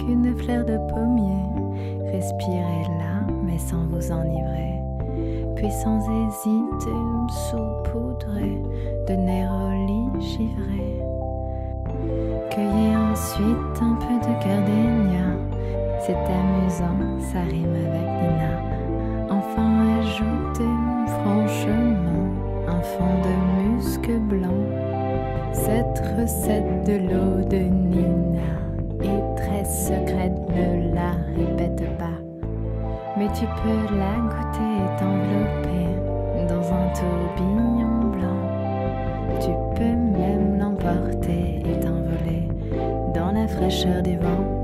qu'une fleur de pommier. Respirez-la, mais sans vous enivrer. Puis sans hésiter, saupoudrez de néroli givré. Cueillez ensuite un peu de gardénia. C'est amusant, ça rime avec Nina. Enfin ajoutez franchement un fond de musc blanc. Cette recette de l'eau de Nina est très secrète, ne la répète pas. Mais tu peux la goûter et t'envelopper dans un tourbillon blanc. Tu peux même l'emporter et t'envoler dans la fraîcheur du vent.